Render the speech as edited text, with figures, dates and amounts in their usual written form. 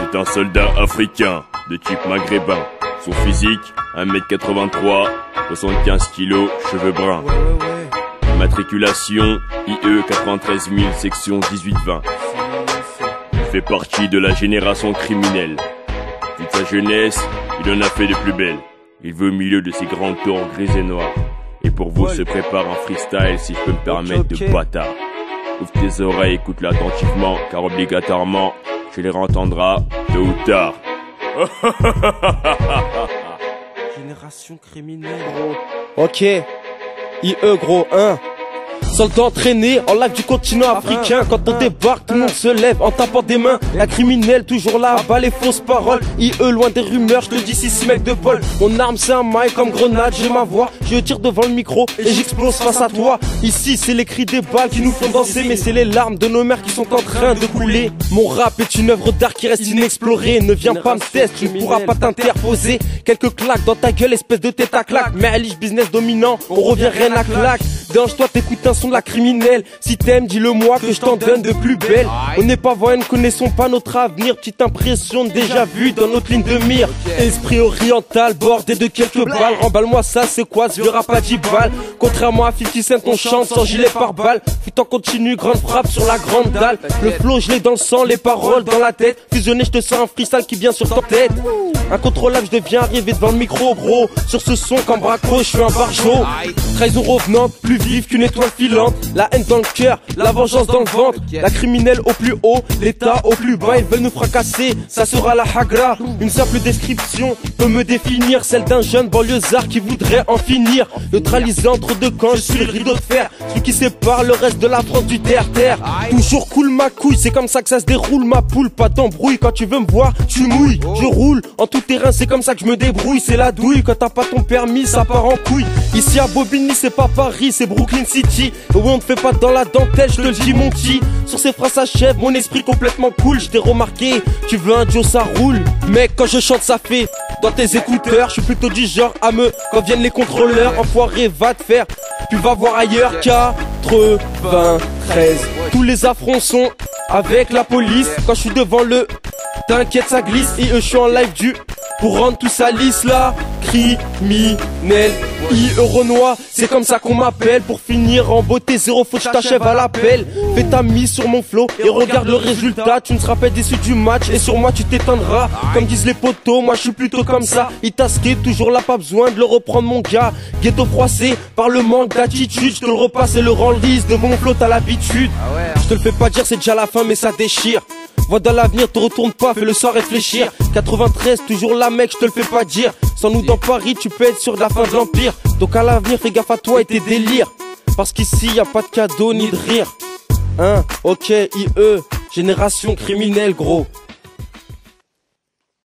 C'est un soldat africain de type maghrébin. Son physique, 1m83, 75 kg, cheveux bruns. Matriculation, IE 93 000, section 18-20. Il fait partie de la génération criminelle. Toute sa jeunesse, il en a fait de plus belle. Il veut au milieu de ces grands tours gris et noirs. Et pour vous se prépare un freestyle, si je peux me permettre, de bâtard. Ouvre tes oreilles, écoute-le attentivement, car obligatoirement, tu les entendras tôt ou tard. Génération criminelle, gros. Ok. IE, gros, 1. Soldat entraîné en live du continent africain. Quand on débarque, tout le monde se lève en tapant des mains. La criminelle toujours là, bas les fausses paroles. IE loin des rumeurs, je te dis 6 mecs de bol. Mon arme c'est un mic comme grenade, j'ai ma voix. Je tire devant le micro et j'explose face à toi. Ici c'est les cris des balles qui nous font danser, mais c'est les larmes de nos mères qui sont en train de couler. Mon rap est une œuvre d'art qui reste inexplorée. Ne viens pas me tester, tu ne pourras pas t'interposer. Quelques claques dans ta gueule, espèce de tête à claque. Mais Alice business dominant, on revient rien à claque. Dérange-toi, t'écoutes un son de la criminelle. Si t'aimes, dis-le moi que je t'en donne de plus belle. On n'est pas voyants, ne connaissons pas notre avenir. Petite impression déjà vue dans notre ligne de mire. Esprit oriental, bordé de quelques balles. Remballe-moi ça, c'est quoi ce vieux rap à 10 balles? Contrairement à 50 Cent, on chante sans gilet pare-balles. Putain continue, grande frappe sur la grande dalle. Le flow, je l'ai dans le sang, les paroles dans la tête. Fusionné, je te sors un freestyle qui vient sur ta tête. Incontrôlable, je deviens arrivé devant le micro, gros. Sur ce son, comme braco, je suis un barjot. Trahison revenante, plus vive qu'une étoile filante. La haine dans le cœur, la vengeance dans le ventre. La criminelle au plus haut, l'état au plus bas. Ils veulent nous fracasser, ça sera la hagra. Une simple description peut me définir, celle d'un jeune banlieusard qui voudrait en finir. Neutralisé entre deux camps, je suis le rideau de fer, celui qui sépare le reste de la France du terre-terre. Toujours cool ma couille, c'est comme ça que ça se déroule ma poule. Pas d'embrouille, quand tu veux me voir, tu mouilles. Je roule en tout terrain, c'est comme ça que je me débrouille. C'est la douille, quand t'as pas ton permis, ça part en couille. Ici à Bobigny, c'est pas Paris, c'est Brooklyn City. Oui, on ne fait pas dans la dentelle, je te le dis mon petit. Sur ces phrases s'achève, mon esprit complètement cool. Je t'ai remarqué, tu veux un Joe, ça roule. Mec, quand je chante, ça fait dans tes écouteurs. Je suis plutôt du genre à me, quand viennent les contrôleurs. Enfoiré, va te faire, tu vas voir ailleurs. 93, tous les affronts sont avec la police. Quand je suis devant le, t'inquiète ça glisse. Et je suis en live du, pour rendre tout ça lisse là. Criminel, IE Renoir, c'est comme ça qu'on m'appelle. Pour finir en beauté, zéro faute, je t'achève à l'appel. Fais ta mise sur mon flow et regarde le résultat. Tu ne seras pas déçu du match et sur moi tu t'éteindras. Comme disent les potos, moi je suis plutôt comme ça. Itasqué, toujours là, pas besoin de le reprendre mon gars. Ghetto froissé par le manque d'attitude. Je te le repasse et le rends lisse. Devant mon flow t'as l'habitude. Je te le fais pas dire, c'est déjà la fin mais ça déchire. Vois dans l'avenir, te retourne pas, fais le soir réfléchir. 93, toujours là mec, je te le fais pas dire. Sans nous dans Paris, tu peux être sûr de la fin de l'empire. Donc à l'avenir, fais gaffe à toi et tes délires. Parce qu'ici, y a pas de cadeau ni de rire. Ok, IE, génération criminelle gros.